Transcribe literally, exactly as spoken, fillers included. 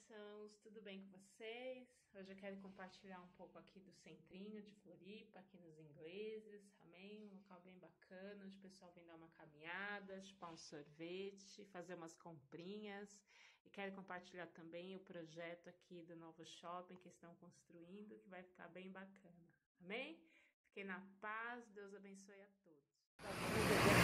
irmãos, tudo bem com vocês? Hoje eu quero compartilhar um pouco aqui do centrinho de Floripa, aqui nos Ingleses, amém? Um local bem bacana, onde o pessoal vem dar uma caminhada, chupar um sorvete, fazer umas comprinhas. E quero compartilhar também o projeto aqui do novo shopping que estão construindo, que vai ficar bem bacana, amém? Fiquem na paz, Deus abençoe a todos.